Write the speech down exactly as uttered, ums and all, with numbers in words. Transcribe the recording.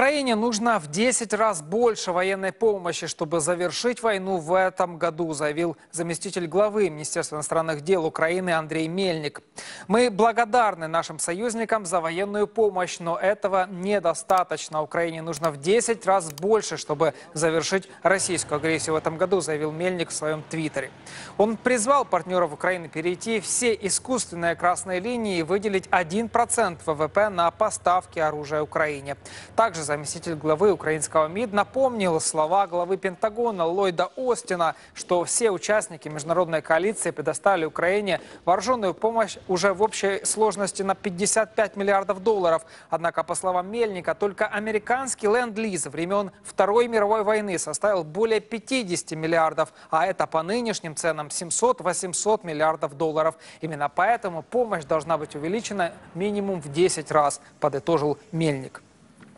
Украине нужно в десять раз больше военной помощи, чтобы завершить войну в этом году, заявил заместитель главы Министерства иностранных дел Украины Андрей Мельник. Мы благодарны нашим союзникам за военную помощь, но этого недостаточно. Украине нужно в десять раз больше, чтобы завершить российскую агрессию в этом году, заявил Мельник в своем твиттере. Он призвал партнеров Украины перейти все искусственные красные линии и выделить один процент ВВП на поставки оружия Украине. Также заместитель главы украинского МИД напомнил слова главы Пентагона Ллойда Остина, что все участники международной коалиции предоставили Украине вооруженную помощь уже в общей сложности на пятьдесят пять миллиардов долларов. Однако, по словам Мельника, только американский ленд-лиз времен Второй мировой войны составил более пятидесяти миллиардов, а это по нынешним ценам семьсот-восемьсот миллиардов долларов. Именно поэтому помощь должна быть увеличена минимум в десять раз, подытожил Мельник.